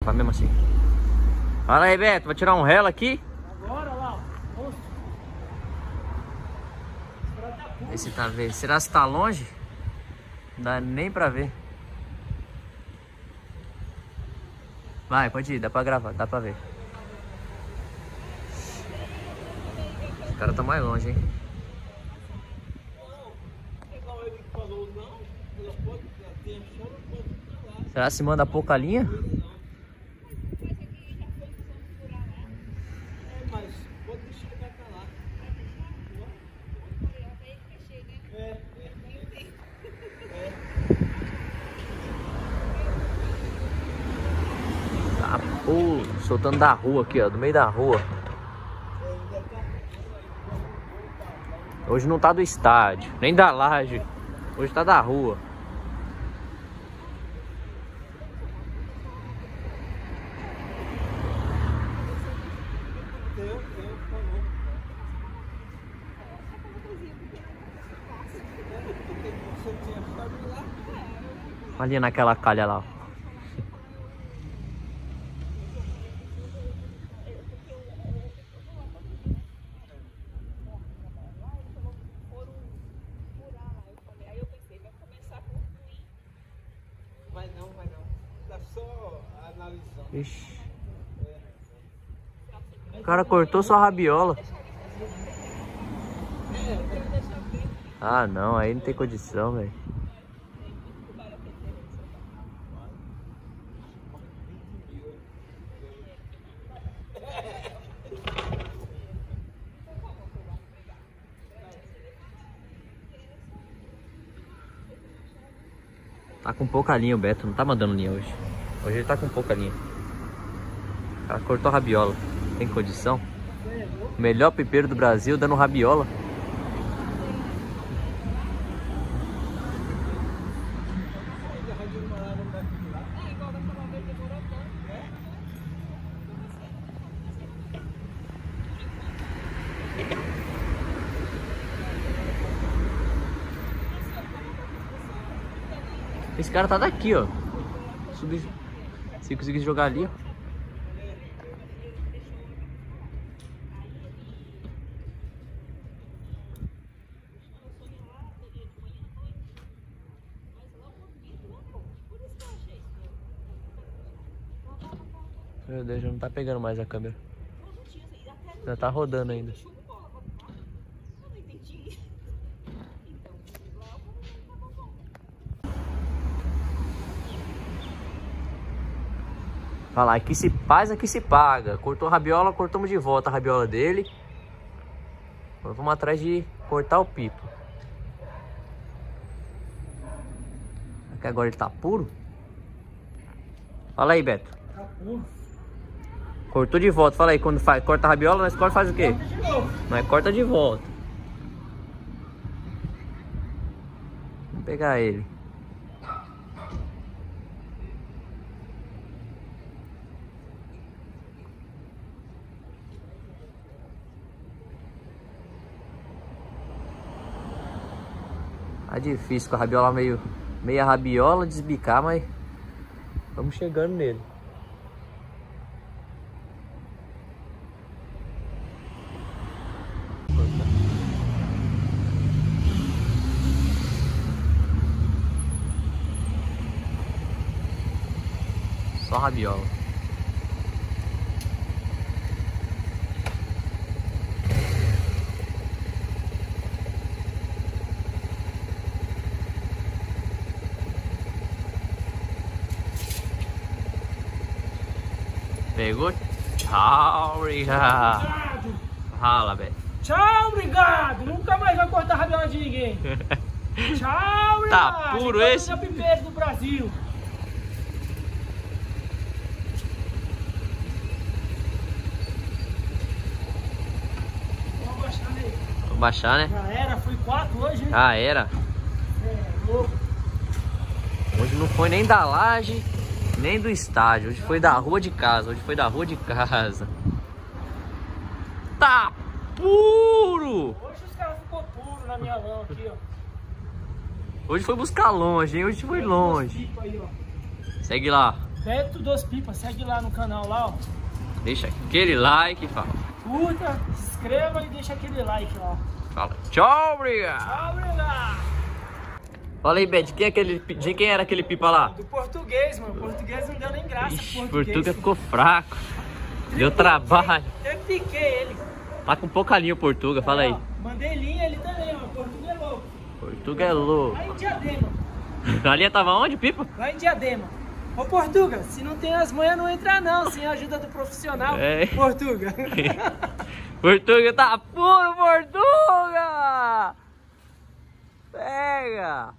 gravar mesmo assim. Fala aí, Beto, vai tirar um relo aqui? Agora lá, ó. Esse tá vendo? Será que tá longe? Não dá nem pra ver. Vai, pode ir, dá pra gravar, dá pra ver. Esse cara tá mais longe, hein? Será que se manda pouca linha? Tá, pô, soltando da rua aqui, ó, do meio da rua. Hoje não tá do estádio, nem da laje. Hoje tá da rua. Ali naquela calha lá. Vai não. Tá só analisando. Ixi. O cara cortou sua rabiola. Ah, não, aí não tem condição, velho. Tá com pouca linha o Beto, não tá mandando linha hoje. Hoje ele tá com pouca linha. O cara cortou a rabiola. Tem condição? O melhor pipeiro do Brasil dando rabiola. Esse cara tá daqui, ó. Se conseguir jogar ali, ó. Meu Deus, já não tá pegando mais a câmera. Já tá rodando ainda. Olha lá, aqui se faz, aqui se paga. Cortou a rabiola, cortamos de volta a rabiola dele. Agora vamos atrás de cortar o pipo. Aqui agora ele tá puro. Fala aí, Beto. Tá puro. Cortou de volta, fala aí, quando faz, corta a rabiola, nós faz o quê? Corta de novo. Nós corta de volta. Vamos pegar ele. Tá difícil com a rabiola meia rabiola, desbicar, mas vamos chegando nele. Só rabiola. Pegou? Tchau, obrigado. Rala, velho. Tchau, obrigado. Nunca mais vai cortar a rabiola de ninguém. Tchau, obrigado. Tá puro esse? É o pipeiro do Brasil. Vamos baixar nele. Vamos baixar, né? Já era, fui 4 hoje, hein? Ah, era. É, louco. Hoje não foi nem da laje, nem do estádio. Hoje foi da rua de casa. Hoje foi da rua de casa. Tá puro! Hoje os caras ficou puro na minha mão aqui, ó. Hoje foi buscar longe, hein? Hoje foi longe. Aí, ó. Segue lá. Beto dos Pipas, segue lá no canal lá, ó. Deixa aquele like, fala. Curta, se inscreva e deixa aquele like lá. Fala. Tchau, obrigado. Tchau, obrigado. Fala aí, Beto, de quem era aquele pipa lá? Do português, mano. O português não deu nem graça. Ixi, Português Portuga ficou fraco. Deu trabalho. Eu piquei ele. Tá com pouca linha o Portuga, fala aí. Ó, mandei linha ele também, ó. Portuga é louco. Portuga é louco. Lá em Diadema. A linha tava onde, pipa? Lá em Diadema. Ô, Portuga, se não tem as manhas, não entra não. Sem a ajuda do profissional. É. Portuga. Portuga tá puro, Portuga! Pega!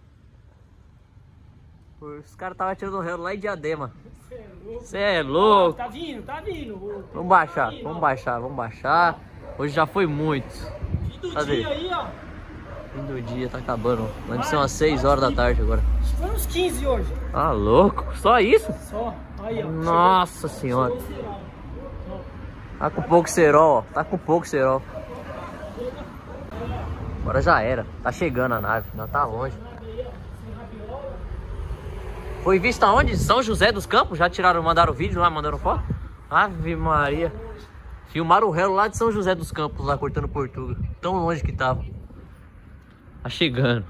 Os caras estavam tirando o relo lá em Diadema. Você é louco. Tá vindo, tá vindo. Vamos baixar. Hoje já foi muito. Fim do Cadê? dia aí, ó. Fim do dia, tá acabando. Deve ser umas 6 horas da tarde agora. Foi uns 15 hoje. Ah, louco? Só isso? Só. Aí, ó. Nossa senhora. Chegou o sinal. Tá com pouco cerol, ó. Tá com pouco cerol. Agora já era. Tá chegando a nave. Não tá longe. Foi visto aonde? São José dos Campos? Já tiraram, mandaram vídeo lá, mandaram foto? Ave Maria. Filmaram o relo lá de São José dos Campos, lá cortando Portuga. Tão longe que tava. Tá chegando.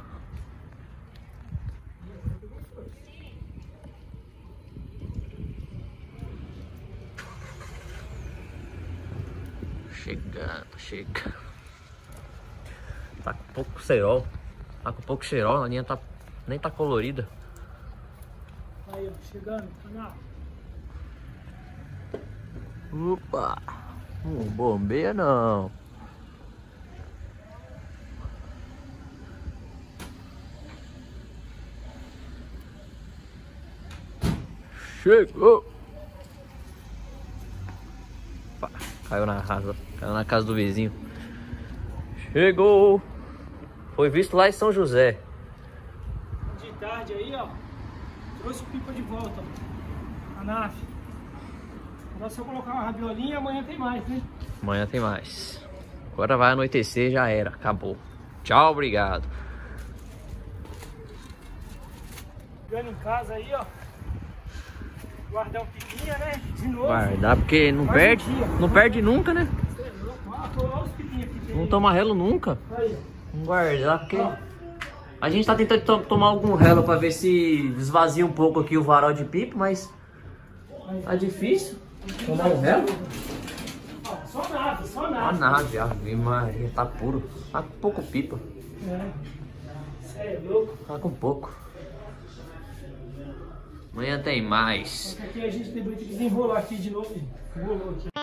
Chegando. Tá com pouco cerol. A linha tá, nem tá colorida. Aí, ó, chegando, canal. Opa! Não bombeia não. Chegou! Opa, caiu na casa do vizinho. Chegou! Foi visto lá em São José. De tarde aí, ó. Trouxe o pipa de volta, ó. A nave. Agora se eu colocar uma rabiolinha, amanhã tem mais, né? Amanhã tem mais. Agora vai anoitecer, já era. Acabou. Tchau, obrigado. Chegando em casa aí, ó. Guardar um pipinha, né? De novo. Guardar, porque não Mais perde. um dia. Não perde nunca, né? Olha os pipinhos que tem. Não toma relo nunca. Aí, Vamos guardar, porque... ó. A gente tá tentando tomar algum relo pra ver se esvazia um pouco aqui o varal de pipa, mas... Tá difícil. Tomar um relo? Ó, só nave, só A nave. nave, Ave Maria, tá puro. Tá com pouco pipa. É. Cê é louco. Tá com pouco. Amanhã tem mais. Aqui a gente tem que desenrolar aqui de novo. Enrolou aqui.